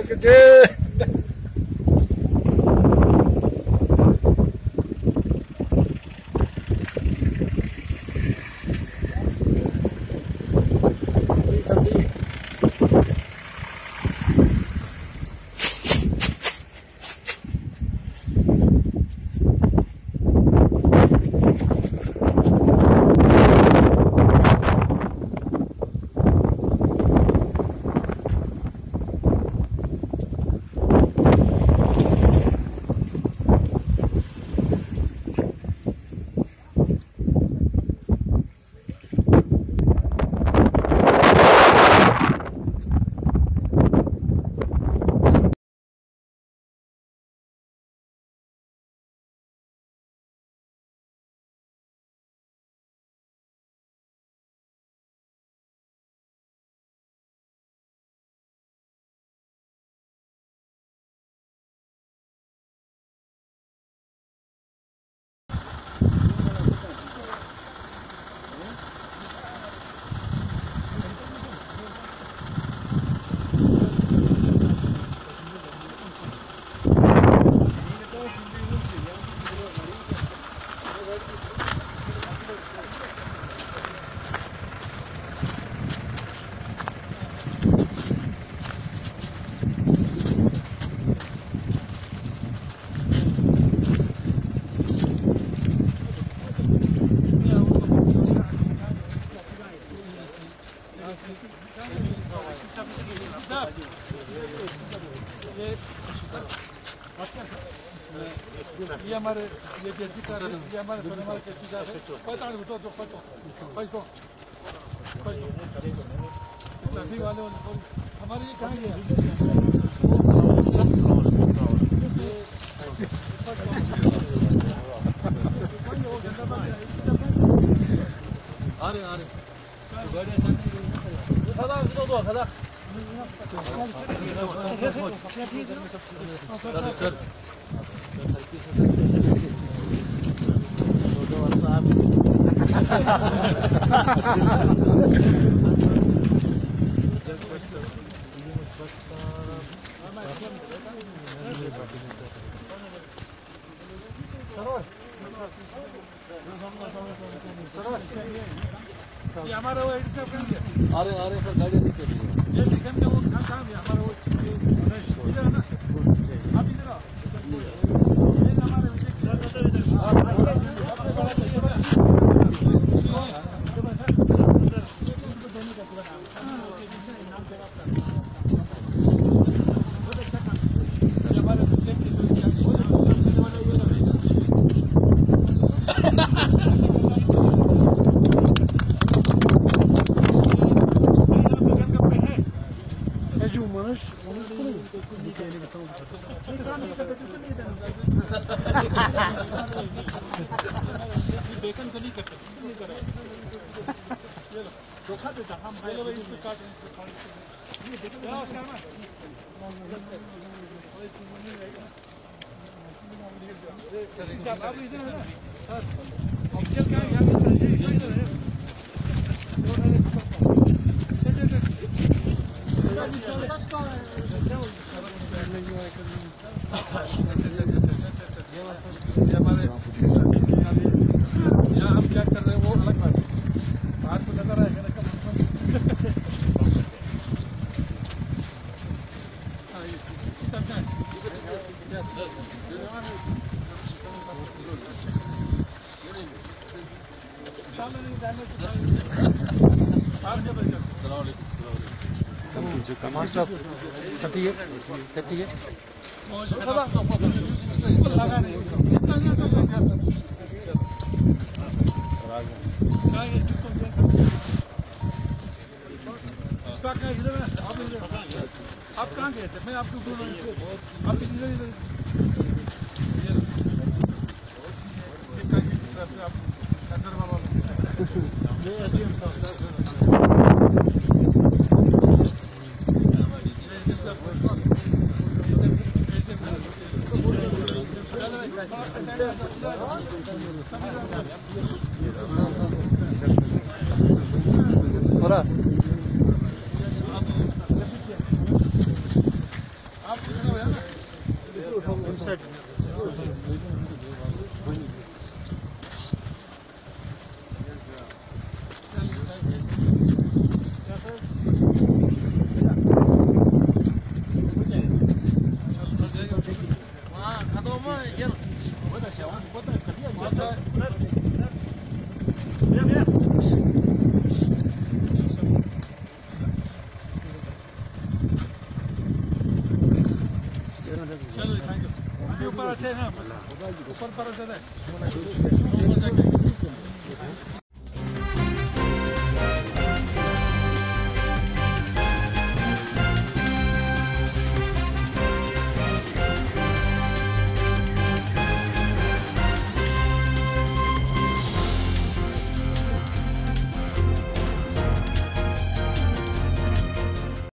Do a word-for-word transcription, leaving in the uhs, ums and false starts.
ये हमारे ये गेट का ये हमारे सोनेमाल के सीधा है कोई ताड़ उठो तो कोई तो कोई तो कोई तो ट्रैफिक वाले हमारे ये कहाँ गया आ रहे आ रहे खड़ा उधर दो खड़ा सर सर ये हमारा वो एडिट कर दिया आ रहे आ रहे सर गाड़ी नहीं चल रही ये सिकंद का वो काम काम है हमारा वो इधर है ना आप इधर आओ ये हमारे बेकन गली करते धोखा देता हम भाई लोग इसको काट ये देखो क्या क्या ना सर इसका आप इधर है ना सर ऑफिशियल क्या है यहाँ ये इधर है यहाँ हम क्या कर रहे हैं वो अलग बात है बाहर को नजर आएगा ना कब हाँ ये सब क्या जो कमांड साहब सती है सती है आप कहाँ गए थे मैं आपको बोल रहा हूँ आप इधर इधर साइड चलो थैंक यू ऊपर अच्छे हैं ऊपर पर